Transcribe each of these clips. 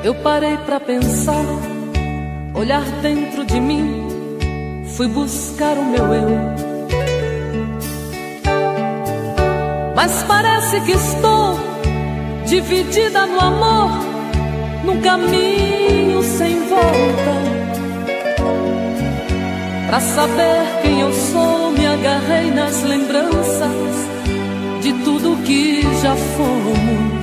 Eu parei pra pensar, olhar dentro de mim, fui buscar o meu eu. Mas parece que estou dividida no amor, num caminho sem volta. Pra saber quem eu sou, me agarrei nas lembranças de tudo que já fomos.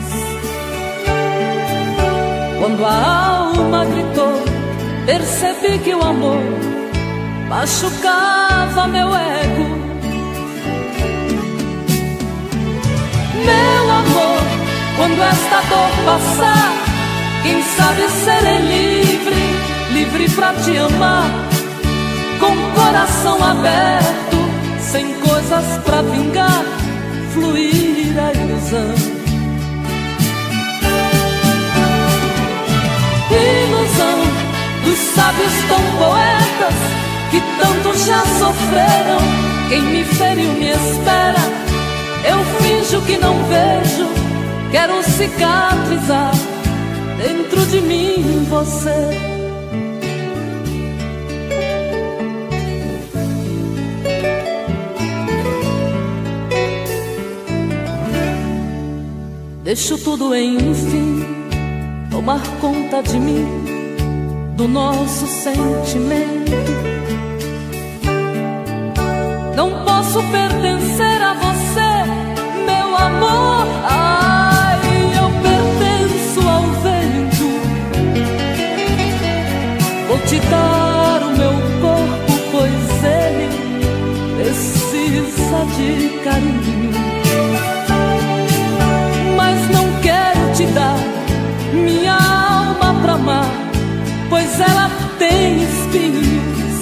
Quando a alma gritou, percebi que o amor machucava meu ego. Meu amor, quando esta dor passar, quem sabe serei livre, livre pra te amar, com o coração aberto, sem coisas pra vingar, fluir a ilusão. Ilusão dos sábios tão poetas que tanto já sofreram. Quem me feriu me espera, eu finjo que não vejo, quero cicatrizar dentro de mim você. Deixo tudo enfim tomar conta de mim, do nosso sentimento. Não posso pertencer a você, meu amor. Ai, eu pertenço ao vento. Vou te dar o meu corpo, pois ele precisa de carinho. Mas não quero te dar minha alma pra amar, pois ela tem espinhos.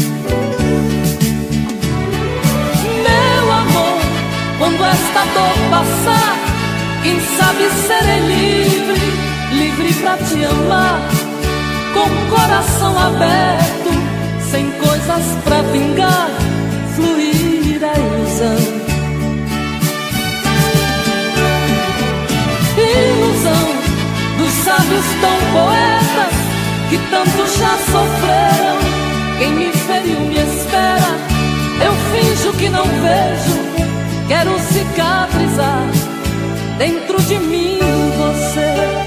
Meu amor, quando esta dor passar, quem sabe serei livre, livre pra te amar, com o coração aberto, sem coisas pra vingar, fluir a ilusão. Ilusão dos sábios tão poetas que tanto já sofreram. Quem me feriu me espera, eu finjo que não vejo, quero cicatrizar dentro de mim você.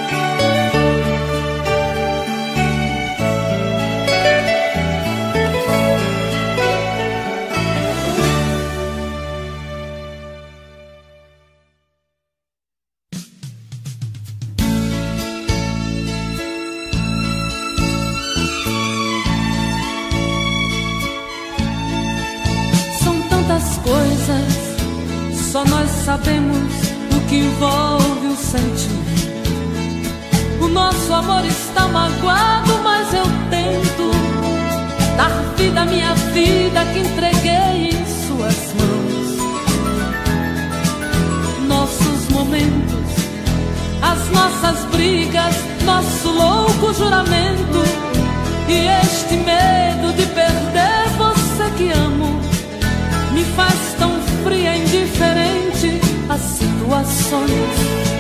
Só nós sabemos o que envolve o sentimento. O nosso amor está magoado, mas eu tento dar vida à minha vida que entreguei em suas mãos. Nossos momentos, as nossas brigas, nosso louco juramento e este medo de perder você que amo me faz tão fria e indiferente às situações.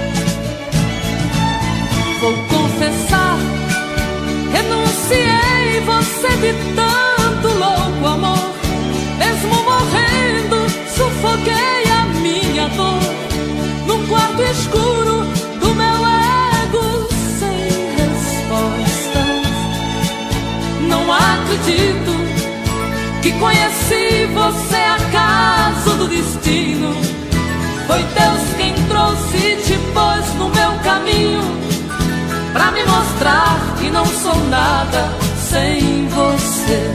Vou confessar, renunciei você de tanto louco amor. Mesmo morrendo, sufoquei a minha dor num quarto escuro do meu ego sem respostas. Não acredito que conheci você acaso do destino. Foi Deus quem trouxe e te pôs no meu caminho, pra me mostrar que não sou nada sem você.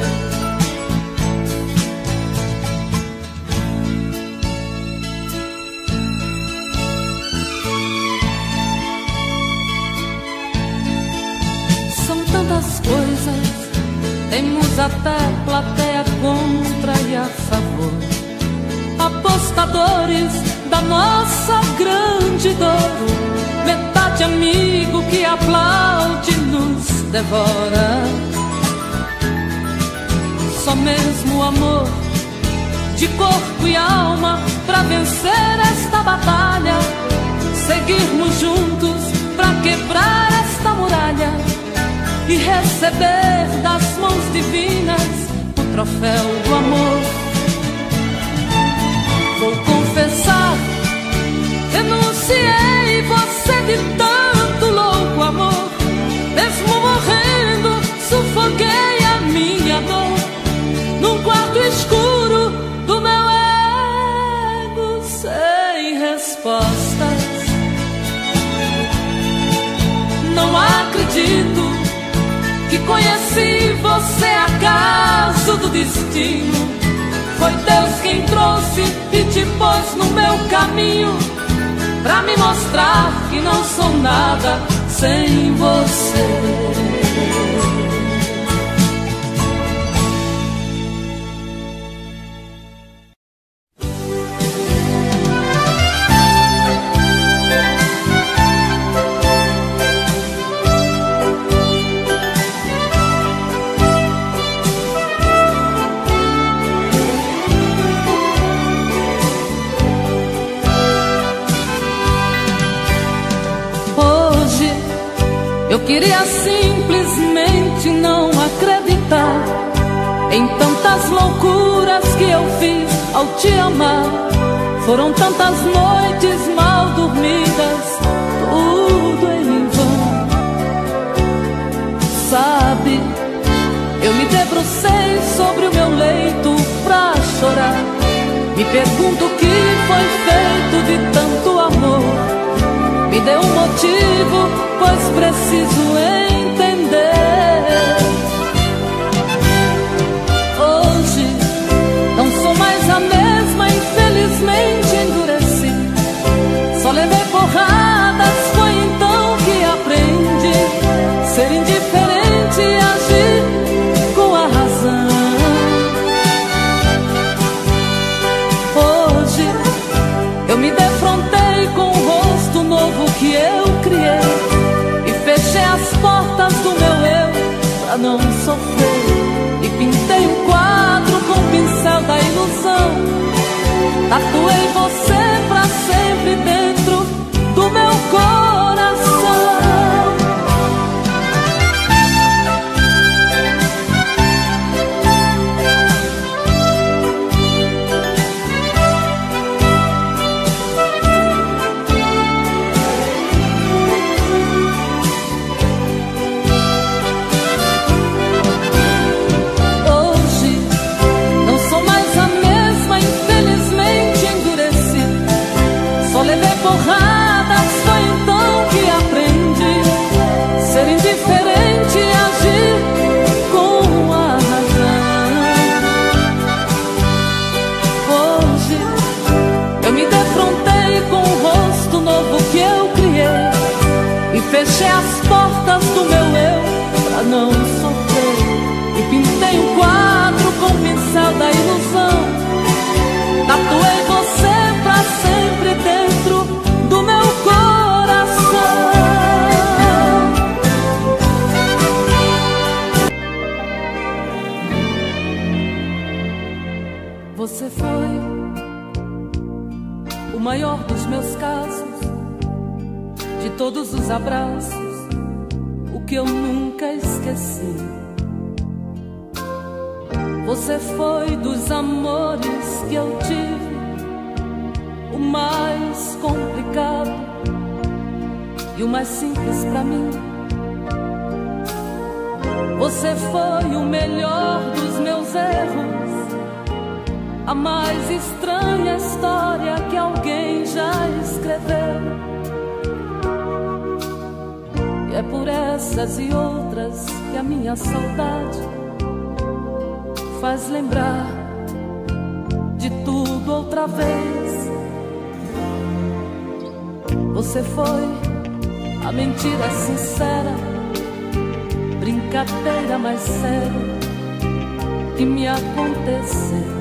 São tantas coisas, temos até plateia contra e a favor, apostadores da nossa grande dor, metade amigo que aplaude nos devora. Só mesmo amor de corpo e alma pra vencer esta batalha, seguirmos juntos pra quebrar esta muralha e receber das mãos divinas o troféu do amor. Vou confessar, denunciei você de tanto louco amor. Mesmo morrendo, sufoquei a minha dor num quarto escuro do meu ego sem respostas. Não acredito que conheci você acaso do destino. Foi Deus quem trouxe e te pôs no meu caminho pra me mostrar que não sou nada sem você. Eu queria simplesmente não acreditar em tantas loucuras que eu fiz ao te amar. Foram tantas noites mal dormidas, tudo em vão. Sabe, eu me debrucei sobre o meu leito pra chorar. Me pergunto o que foi feito de tanto amor. Me dê um motivo, pois preciso entender. Hoje não sou mais a mesma, infelizmente endureci. Só levei porradas, foi então que aprendi ser indiferente e agir com a razão. Hoje eu me defrontei com o rosto novo que eu criei e fechei as portas do meu eu pra não sofrer. E pintei um quadro com o pincel da ilusão. Tatuei você pra sempre dentro do meu coração. Porradas, foi então que aprendi ser indiferente e agir com a razão. Hoje eu me defrontei com o rosto novo que eu criei e fechei as portas do meu eu pra não sofrer. E pintei um quadro com o pincel da ilusão. Tatuei você pra sempre dentro do meu coração. Você foi o maior dos meus casos, de todos os abraços, o que eu nunca esqueci. Você foi dos amores que eu tive o mais complicado e o mais simples pra mim. Você foi o melhor dos meus erros, a mais estranha história que alguém já escreveu. E é por essas e outras que a minha saudade faz lembrar de tudo outra vez. Você foi a mentira sincera, brincadeira mais séria que me aconteceu.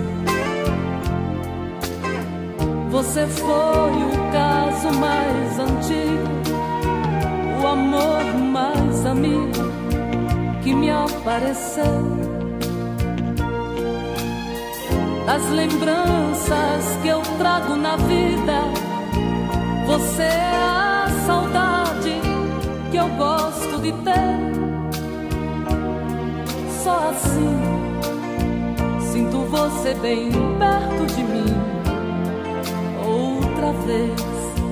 Você foi o caso mais antigo, o amor mais amigo que me apareceu. Das lembranças que eu trago na vida, você é a saudade de ter. Só assim sinto você bem perto de mim outra vez.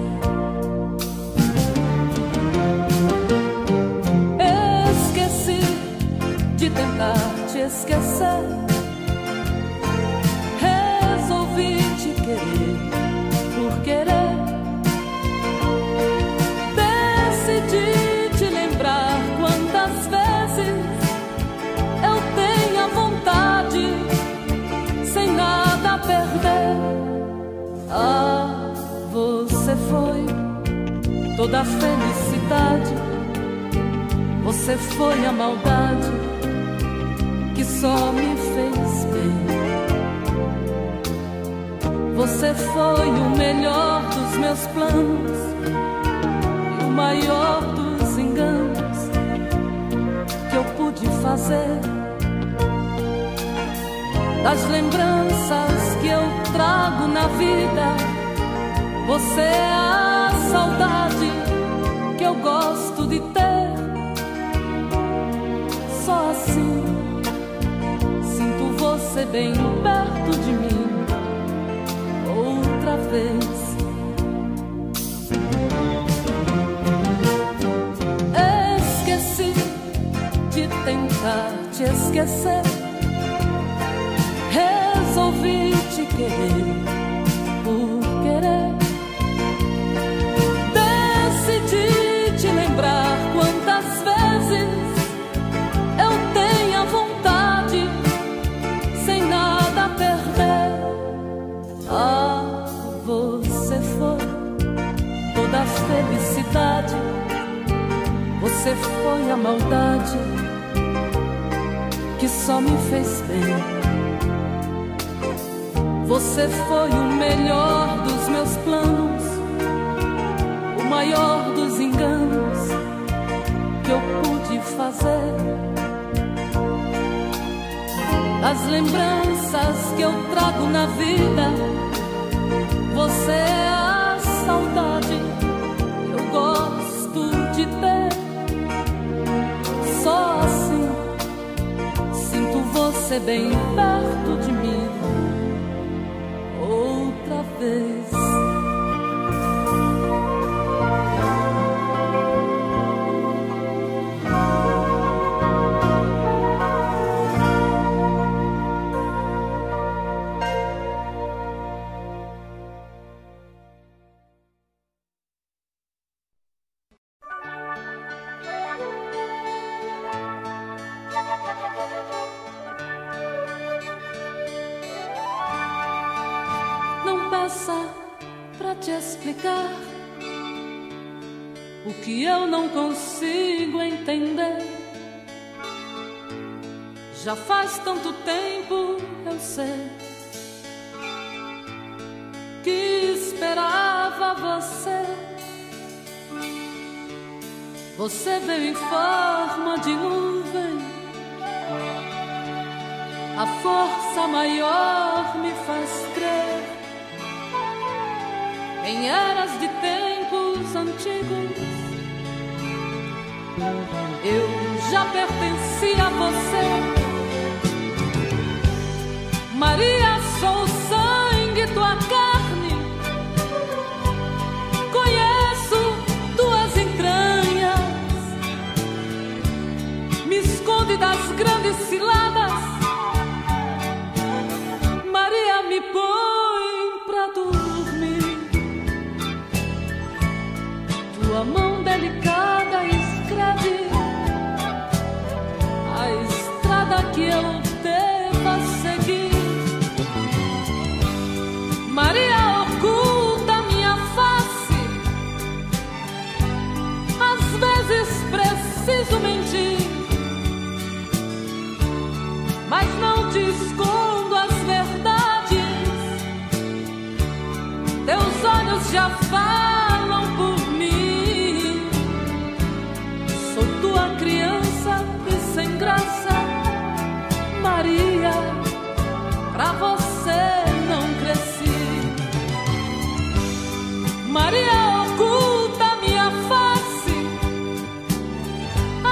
Esqueci de tentar te esquecer. Resolvi te querer por querer. Decidi te lembrar quantas vezes eu tenho a vontade, sem nada a perder. Ah, você foi toda a felicidade, você foi a maldade que só me fez bem. Você foi o melhor dos meus planos e o maior dos enganos que eu pude fazer. Das lembranças que eu trago na vida, você é a saudade que eu gosto de ter. Só assim sinto você bem perto de mim outra vez. Esqueci de tentar te esquecer. Resolvi te querer por querer. Decidi te lembrar quantas vezes eu tenho a vontade, sem nada a perder. Ah, você foi toda a felicidade, você foi a maldade que só me fez bem. Você foi o melhor dos meus planos, o maior dos enganos que eu pude fazer. As lembranças que eu trago na vida, você é a saudade que eu gosto de ter. Só assim sinto você bem perto de mim outra vez. Pra te explicar o que eu não consigo entender. Já faz tanto tempo, eu sei, que esperava você. Você veio em forma de nuvem, a força maior me faz crer. Em eras de tempos antigos, eu já pertenci a você. Maria, sou sangue, tua carne, conheço tuas entranhas. Me esconde das grandes ciladas, Maria, me põe pra dormir. Tua mão delicada escreve a estrada que eu deva seguir. Maria, oculta minha face, às vezes preciso mentir, mas não te escondo as verdades. Teus olhos já falam por mim. Sou tua criança e sem graça, Maria, pra você não cresci. Maria, oculta minha face,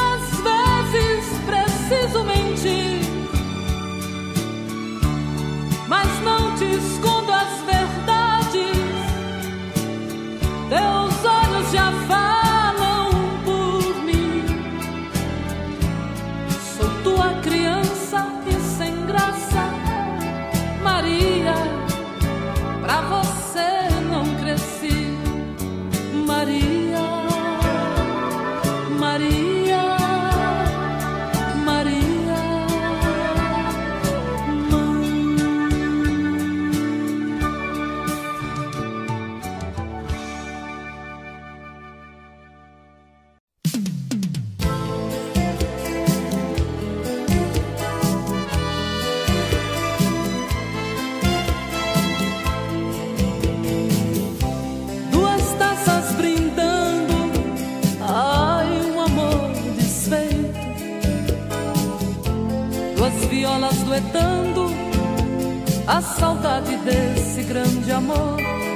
duas violas duetando a saudade desse grande amor.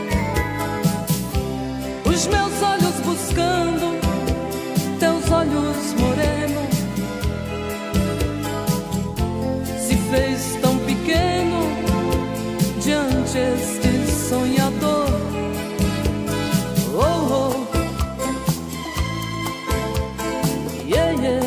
Os meus olhos buscando teus olhos morenos, se fez tão pequeno diante este sonhador. Oh, oh, yeah, yeah.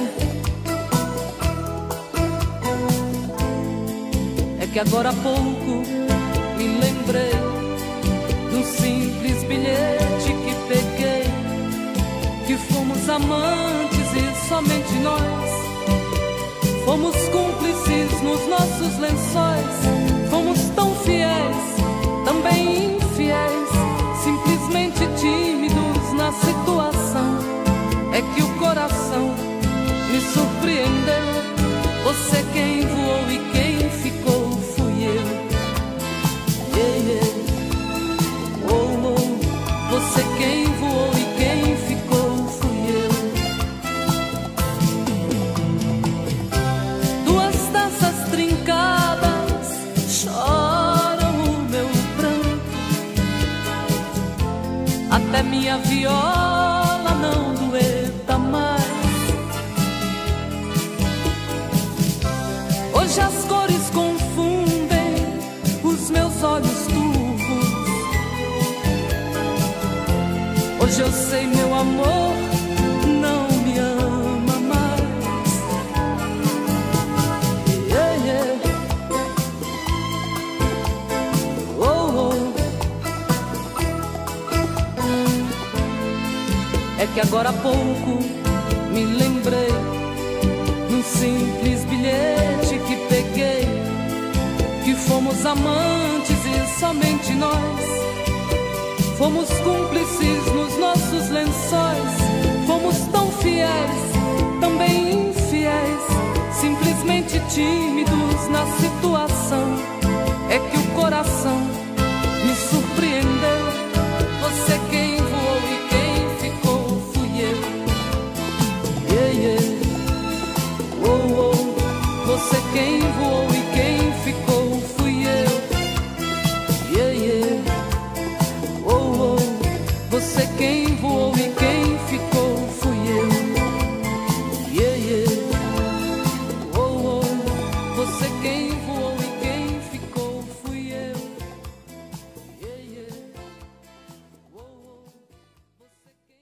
É que agora há pouco me lembrei de um simples bilhete que peguei, que fomos amantes e somente nós fomos cúmplices nos nossos lençóis. Fomos tão fiéis, também infiéis, simplesmente tímidos na situação. É que o coração me surpreendeu. Você quem voou e quem ficou fui eu. Yeah, yeah. Oh, oh. Você quem voou e quem ficou fui eu. Duas taças trincadas choram o meu pranto, até minha viola não dueta mais. Hoje as cores confundem os meus olhos turvos. Hoje eu sei, meu amor não me ama mais. Yeah, yeah. Oh, oh. É que agora há pouco me lembrei de um simples bilhete que peguei, que fomos amantes e somente nós fomos cúmplices nos nossos lençóis. Fomos tão fiéis, também infiéis, simplesmente tímidos na situação. É que o coração me surpreendeu. Você quem voou e quem ficou fui eu. Yeah, yeah. Oh, oh. Você quem voou e quem ficou fui eu. Yeah, yeah. Oh, oh. Você quem voou e quem ficou fui eu. Yeah, yeah. Oh, oh. Você quem voou e quem ficou fui eu. Yeah, yeah. Oh, oh. Você quem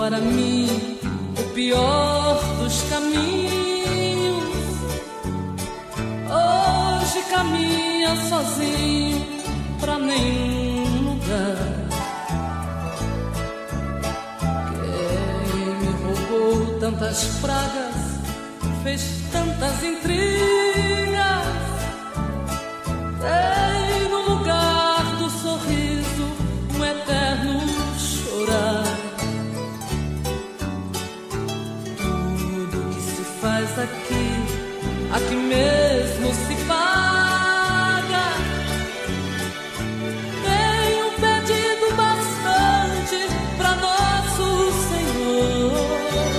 para mim o pior dos caminhos. Hoje caminha sozinho pra nenhum lugar. Quem me roubou tantas pragas, fez tantas intrigas, tem no lugar do sorriso um eterno chorar. Tudo que se faz aqui mesmo se paga. Tenho pedido bastante pra nosso Senhor,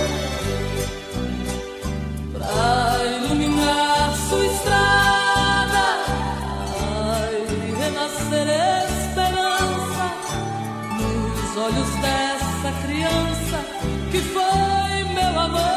pra iluminar sua estrada, ai, renascer esperança nos olhos dessa criança que foi meu amor.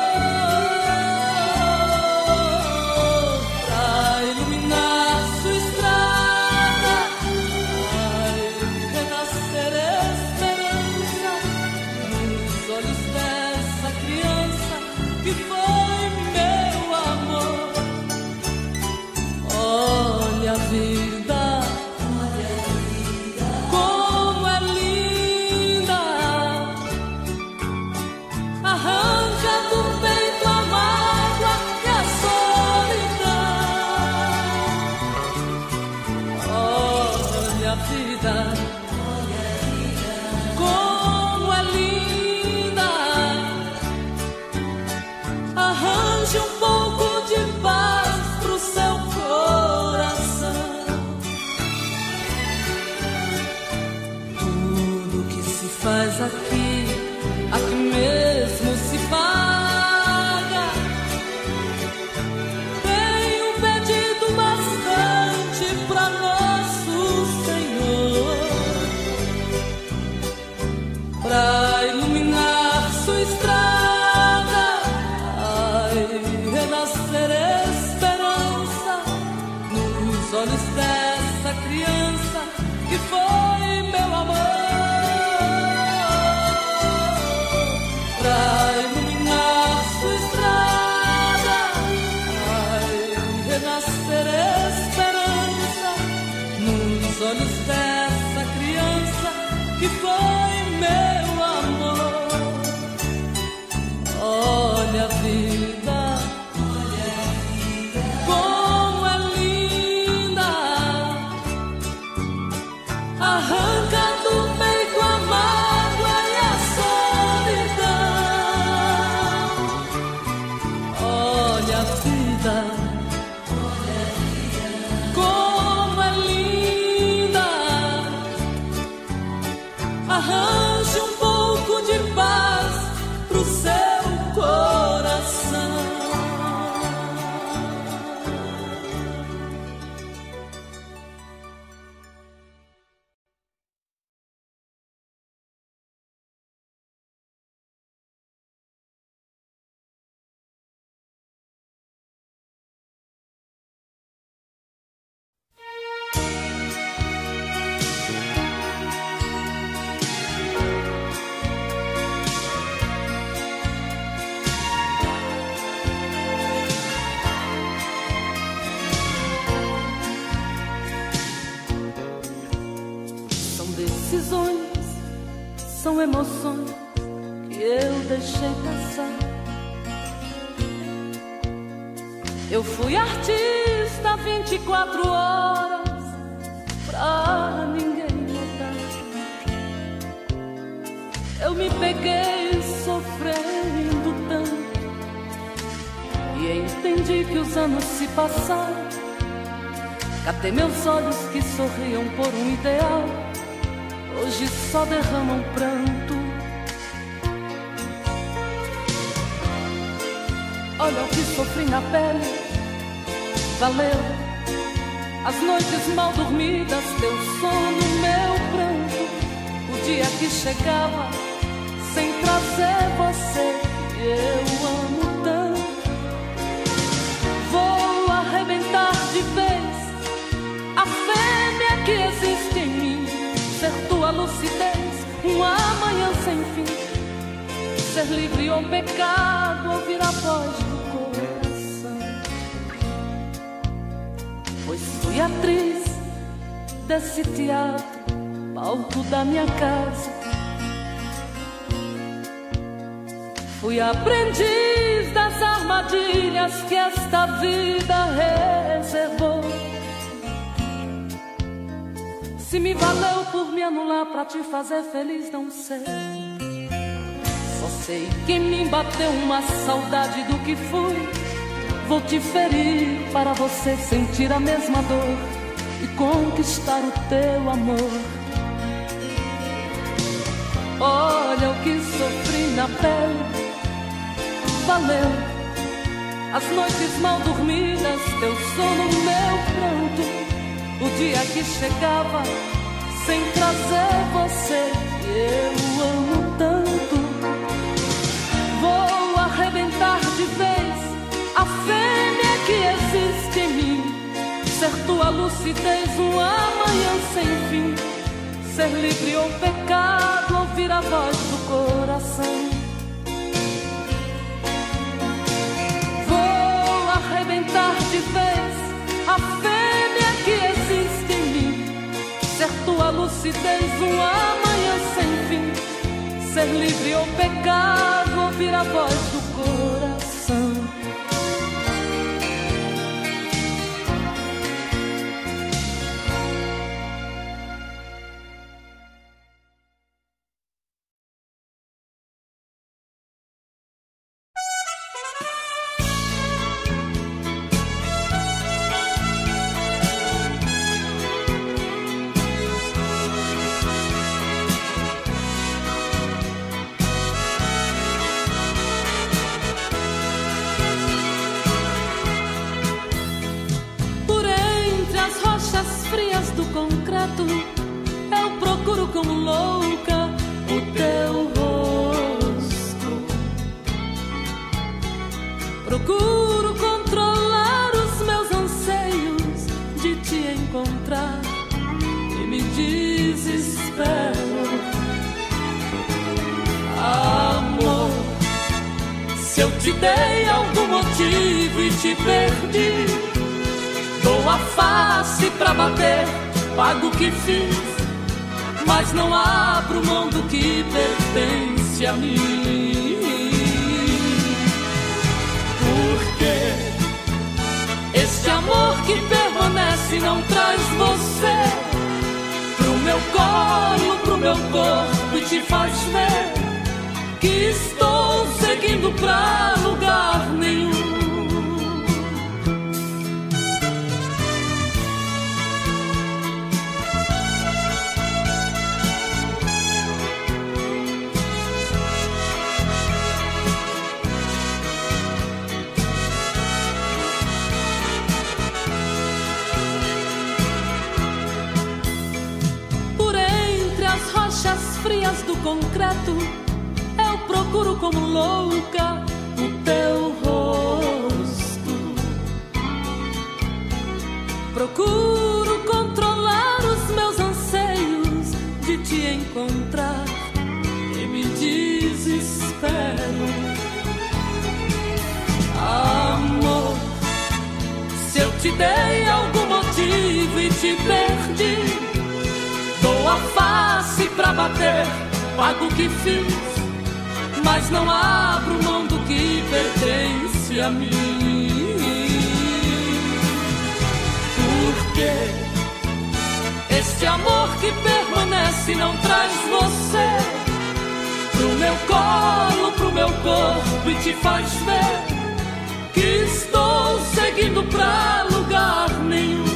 Faz aqui mesmo se paga. Tenho pedido bastante pra nosso Senhor, pra iluminar sua estrada, ai, renascer esperança nos olhos dessa criança que foi meu amor. Pra iluminar sua estrada, ai, renascer esperança nos olhos dessa criança que foi meu amor. Olha a vida, como é linda, arranca do peito a mágoa e a como é linda. Arranje um pouco de paz pro seu coração. São emoções que eu deixei passar. Eu fui artista 24 horas pra ninguém notar. Eu me peguei sofrendo tanto e entendi que os anos se passaram. Cadê meus olhos que sorriam por um ideal? Hoje só derramam pranto. Olha o que sofri na pele, valeu. As noites mal dormidas, teu sono, meu pranto. O dia que chegava sem trazer você, eu amo tanto. Vou arrebentar de vez a fêmea que existe em mim, ser tua lucidez, um amanhã sem fim. livre ou pecado, ouvir a voz do coração. Pois fui atriz desse teatro, palco da minha casa. Fui aprendiz das armadilhas que esta vida reservou. Se me valeu por me anular pra te fazer feliz, não sei. Só sei que em mim bateu uma saudade do que fui. Vou te ferir para você sentir a mesma dor e conquistar o teu amor. Olha o que sofri na pele, valeu as noites mal dormidas, teu sono, meu pranto. O dia que chegava sem trazer você, eu amo tanto. Vou arrebentar de vez a fêmea que existe em mim, ser tua lucidez, um amanhã sem fim, ser livre ou pecado, ouvir a voz do coração. Vou arrebentar de vez a fêmea que existe em mim, ser tua lucidez, um amanhã sem fim, ser livre ou pecado, ouvir a voz do coração. Eu procuro como louca o teu rosto, procuro controlar os meus anseios de te encontrar e me desespero. Amor, se eu te dei algum motivo e te perdi, dou a face pra bater, pago o que fiz, mas não abro mão do que pertence a mim. Porque este amor que permanece não traz você pro meu colo, pro meu corpo, e te faz ver que estou seguindo pra lugar nenhum. Frias do concreto, eu procuro como louca o teu rosto, procuro controlar os meus anseios de te encontrar e me desespero. Amor, se eu te dei algum motivo e te perdi, dou a face pra bater, pago o que fiz, mas não abro mão do que pertence a mim. Porque este amor que permanece não traz você pro meu colo, pro meu corpo, e te faz ver que estou seguindo pra lugar nenhum.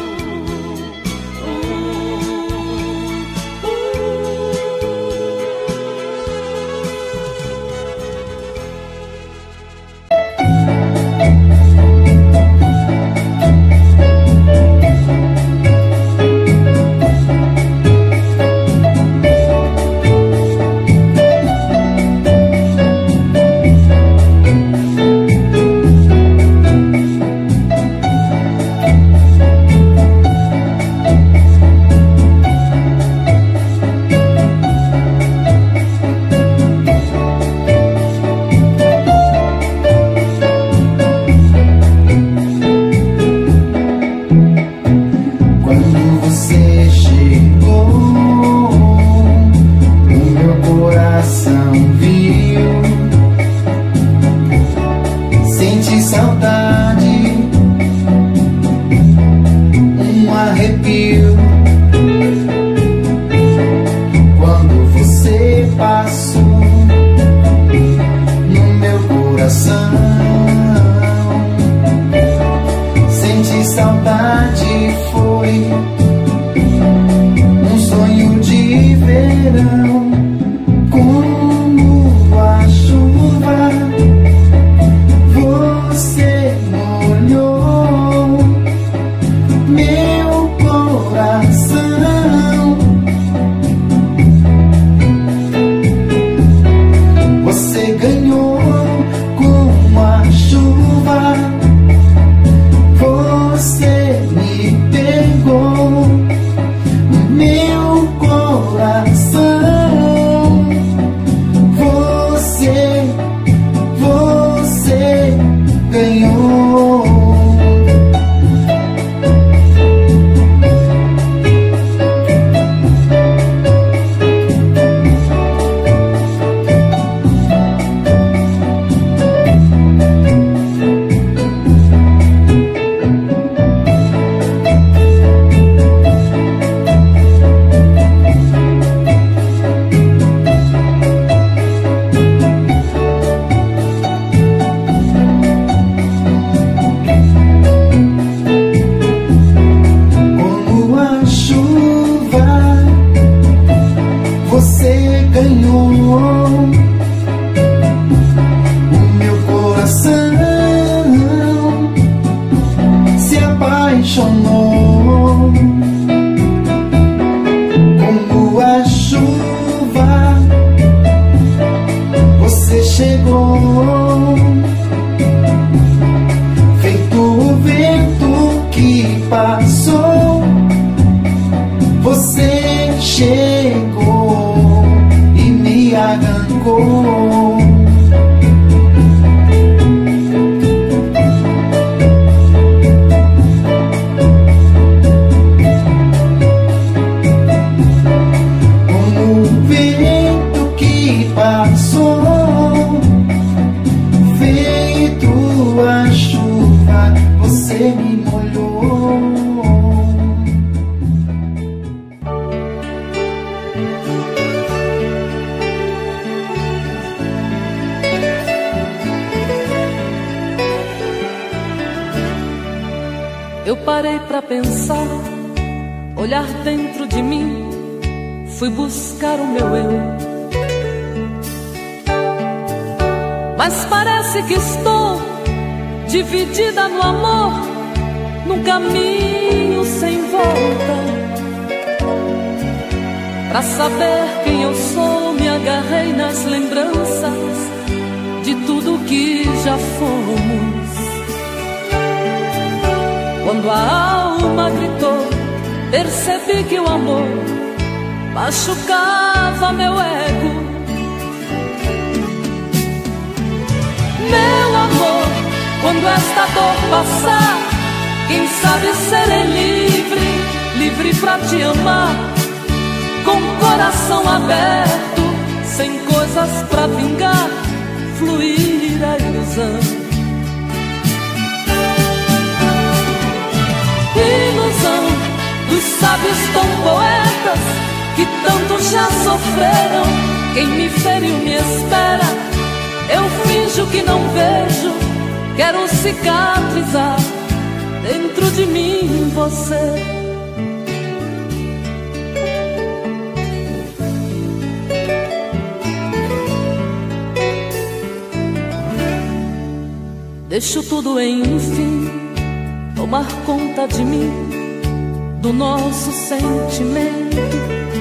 Eu parei pra pensar, olhar dentro de mim, fui buscar o meu eu. Mas parece que estou dividida no amor, num caminho sem volta. Pra saber quem eu sou, me agarrei nas lembranças de tudo que já fomos. Quando a alma gritou, percebi que o amor machucava meu ego. Meu amor, quando esta dor passar, quem sabe serei livre, livre pra te amar, com coração aberto, sem coisas pra vingar, fluir a ilusão. Ilusão dos sábios tão poetas que tanto já sofreram. Quem me feriu me espera, eu finjo que não vejo, quero cicatrizar dentro de mim você. Deixo tudo enfim tomar conta de mim, do nosso sentimento.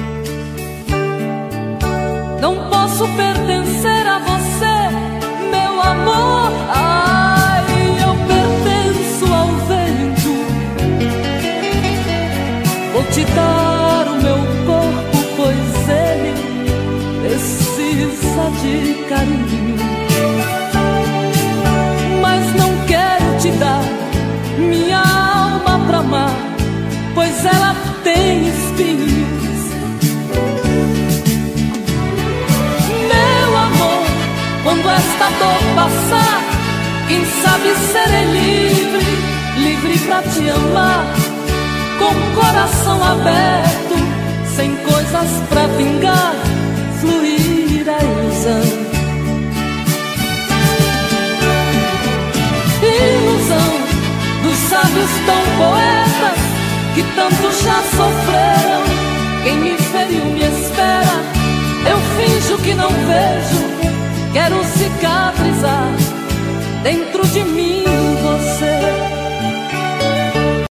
Não posso pertencer a você, meu amor. Ai, eu pertenço ao vento. Vou te dar o meu corpo, pois ele precisa de carinho. Mas não quero te dar minha alma pra amar, pois ela tem espinhos. Meu amor, quando esta dor passar, quem sabe serei livre, livre pra te amar, com coração aberto, sem coisas pra vingar, fluir a ilusão. Ilusão dos sábios tão poetas que tanto já sofreram. Quem me feriu me espera, eu finjo que não vejo, quero cicatrizar dentro de mim você.